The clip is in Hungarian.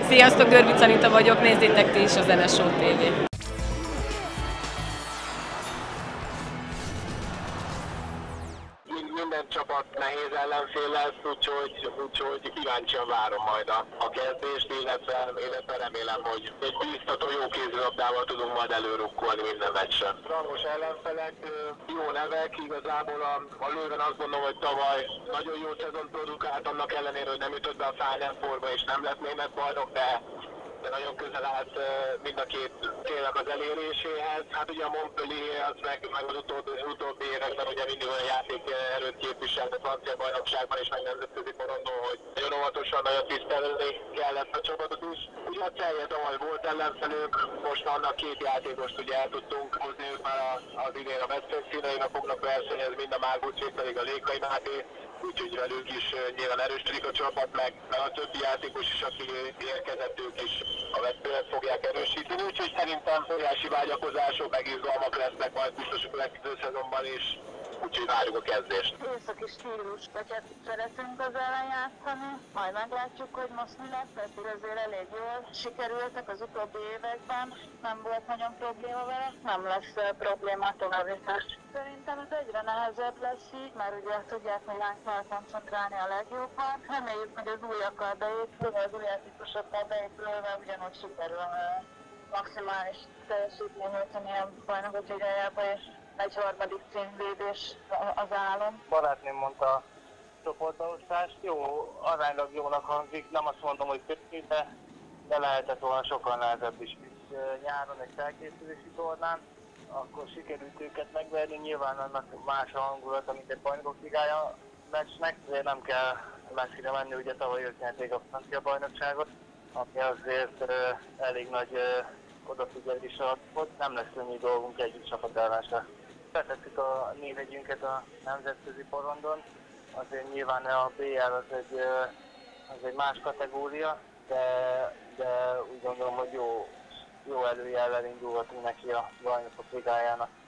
Sziasztok, Görvic Anita vagyok, nézzétek ti is a Zeneshow TV. Minden csapat nehéz ellenfél lesz, úgyhogy kíváncsian várom majd a kezdést, illetve remélem, hogy egy bíztató jó kézilabdával tudunk majd előrukkolni minden meccsen. Rangos ellenfelek, jó nevek, igazából a Löwen azt gondolom, hogy tavaly nagyon jó szezon produkált, annak ellenére, hogy nem ütött be a Final Fourba és nem lett német bajnok, de nagyon közel állt mind a két célnak az eléréséhez. Hát ugye a Montpellier az meg az utóbbi években ugye mindig olyan játékerőt képviselt a francia bajnokságban és meg nemzetközi porondon, hogy nagyon óvatosan, nagyon tisztelni kellett a csapatot is. Ugye a Celje tavaly volt ellenfelők, most annak két játékost ugye el tudtunk hozni, ők már az idén a Veszprém színein fognak versenyezni, mind a Márgucs, pedig a Lékai Máté. Úgyhogy velük is nyilván erősödik a csapat, meg a többi játékos is, aki érkezett, ők is a Veszprémet fogják erősíteni. Úgyhogy szerintem óriási vágyakozások, meg izgalmak lesznek majd biztos a következő szezonban is. Úgyhogy várjuk a kezdést. Északi stíluskötyet szeretünk az ellen játszani, majd meglátjuk, hogy most mi lesz, mert azért elég jól sikerültek az utóbbi években, nem volt nagyon probléma vele, nem lesz probléma a továbbítás. Szerintem ez egyre nehezebb lesz így, mert ugye tudják, hogy ránk kell koncentrálni a legjobban. Reméljük, hogy az újakkal beépül, az új játékosokkal beépülve ugyanúgy sikerül maximális teljesítmény nyújtani a bajnokok ligájába, és egy harmadik címvédés az álom. Barátném mondta a csoportosztást, jó, aránylag jónak hangzik, nem azt mondom, hogy könnyű, de lehetett volna sokkal nehezebb is. Nyáron egy felkészülési tornán, akkor sikerült őket megverni, nyilván annak más a hangulat, mint egy bajnokok ligája meccsnek, de nem kell messzire menni, ugye tavaly ők nyerték a francia bajnokságot, ami azért elég nagy odafigyelés alatt volt, nem lesz könnyű dolgunk egyik csapat ellen se. Betettük a névjegyünket a nemzetközi porondon, azért nyilván a BL az egy más kategória, de úgy gondolom, hogy jó előjellel indulhatunk neki a bajnokok ligájának.